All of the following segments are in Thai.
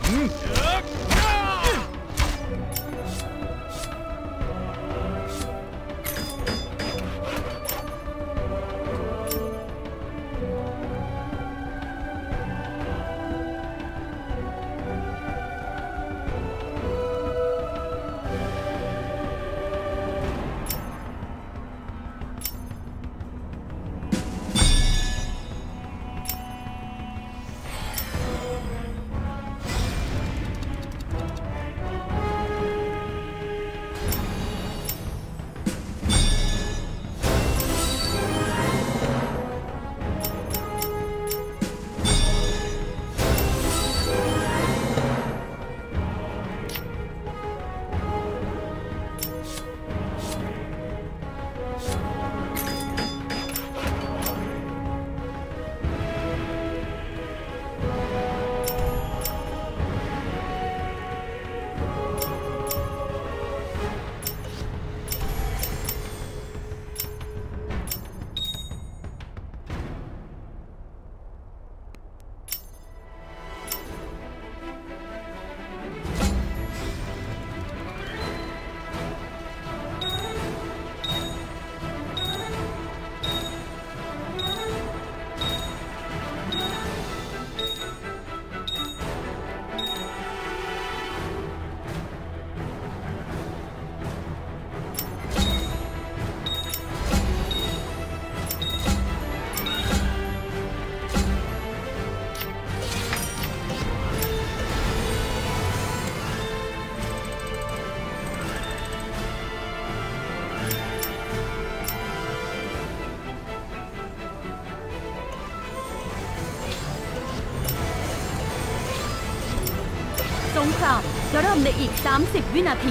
สงครามจะเริ่มในอีก30วินาที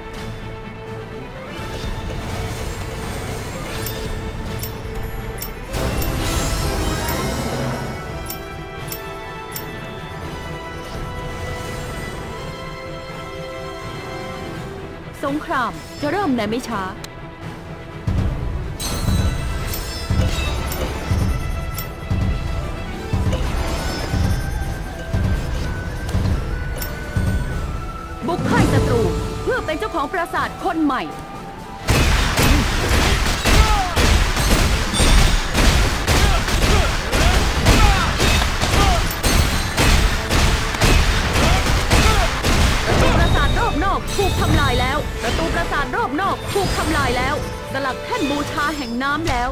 สงครามจะเริ่มในไม่ช้าบุกค่ายศัตรูเพื่อเป็นเจ้าของปราสาทคนใหม่ประตูปราสาทรอบนอกถูกทำลายแล้วประตูปราสาทรอบนอกถูกทำลายแล้วสลักแท่นบูชาแห่งน้ำแล้ว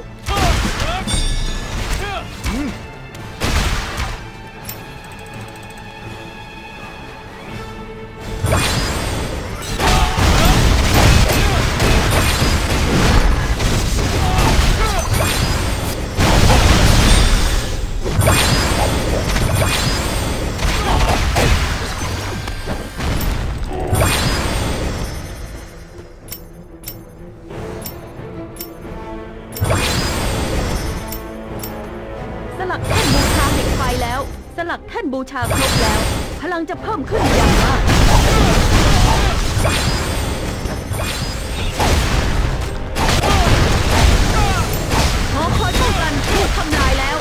สลักแท่นบูชาแห่งไฟแล้วสลักแท่นบูชาครบแล้วพลังจะเพิ่มขึ้นอย่างมากหอคอยป้องกันถูกทำลายแล้ว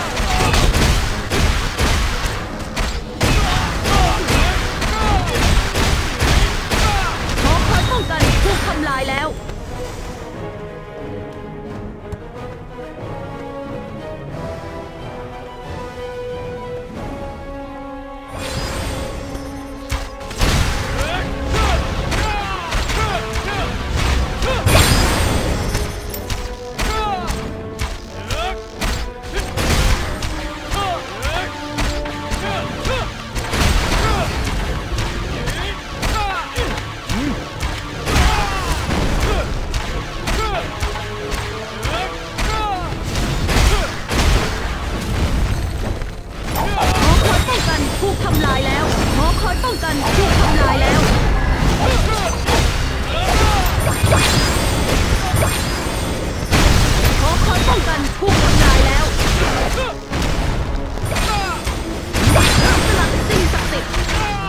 หอคอยป้องกันถูกทำลายแล้วถูกทำลายแล้วหอคอยป้องกันถูกทำลายแล้วหอคอยป้องกันถูกทำลายแล้วสลักสิ่งศักดิ์สิทธิ์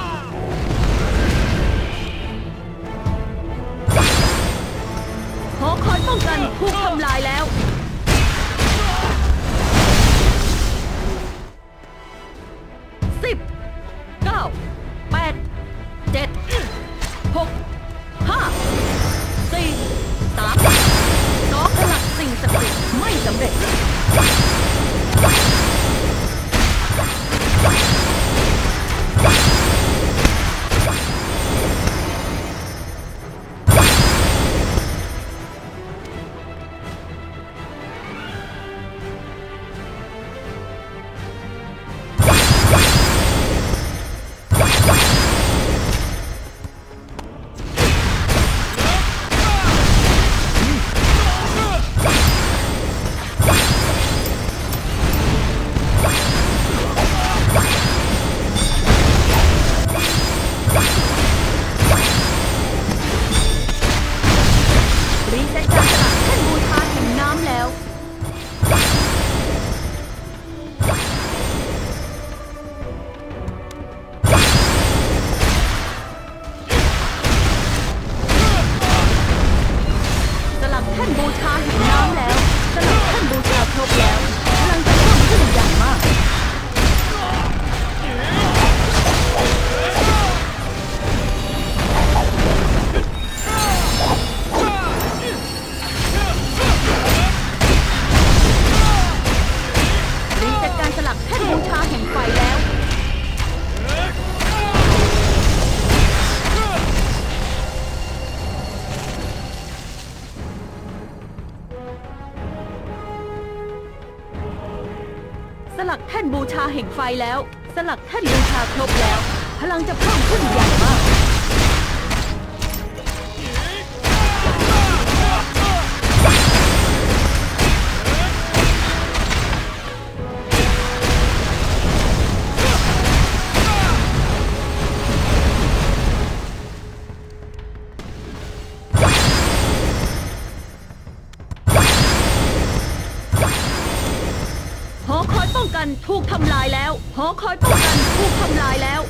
หอคอยป้องกันถูกทำลายแล้ว10 9 8 ดการสลักแท่นบูชาแห่งไฟแล้วสลักแท่นบูชาแห่งไฟแล้วสลักแท่นบูชาครบแล้วพลังจะเพิ่มขึ้นอย่างมากหอคอยป้องกันถูกทำลายแล้วหอคอยป้องกันถูกทำลายแล้ว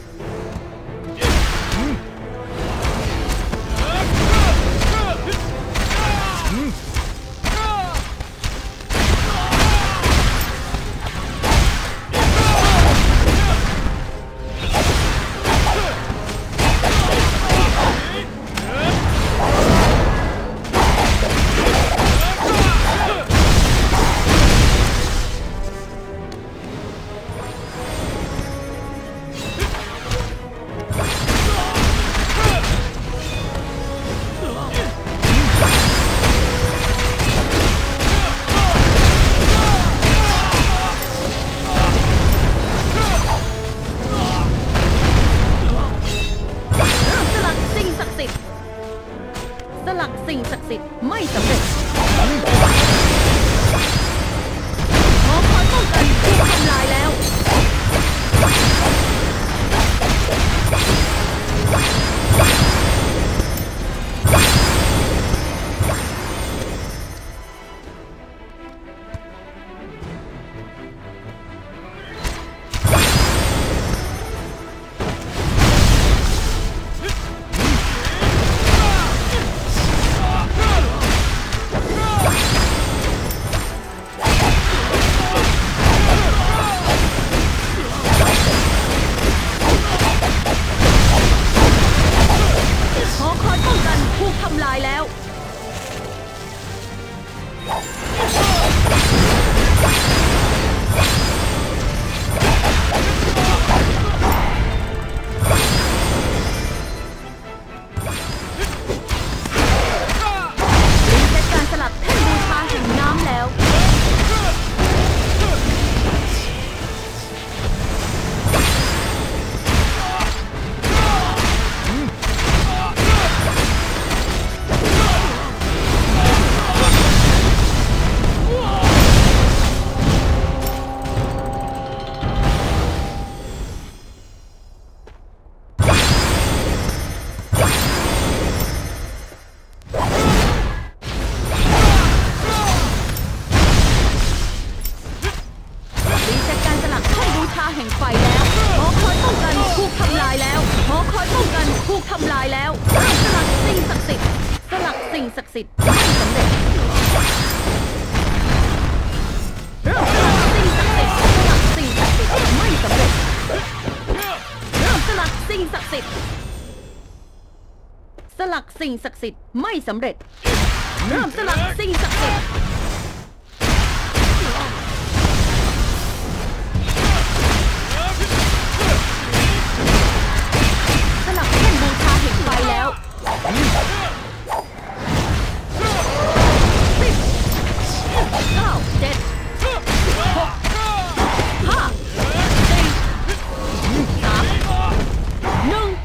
สลักสิ่งศักดิ์สิทธิ์ไม่สำเร็จหอคอยป้องกันถูกทำลายแล้วทำลายแล้วเป็นการสลับแท่นบูชาแห่งน้ำแล้วแห่งไฟแล้วหอคอยป้องกันถูกทำลายแล้วหอคอยป้องกันถูกทำลายแล้วสลักสิ่งศักดิ์สิทธิ์สลักสิ่งศักดิ์สิทธิ์ไม่สำเร็จเริ่มสลักสิ่งศักดิ์สิทธิ์สลักสิ่งศักดิ์สิทธิ์ไม่สำเร็จเริ่มสลักสิ่งศักดิ์สิทธิ์สลักสิ่งศักดิ์สิทธิ์ไม่สำเร็จเริ่มสลักสิ่งศักดิ์สิทธิ์สลักแท่นบูชาแห่งไฟแล้ว10 9 7 6 5 4 3 1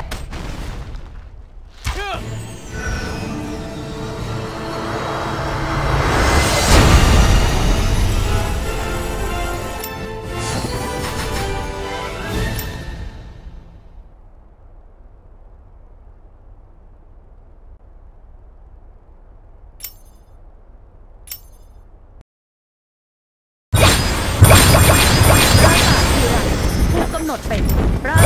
กำหนดเป็นรา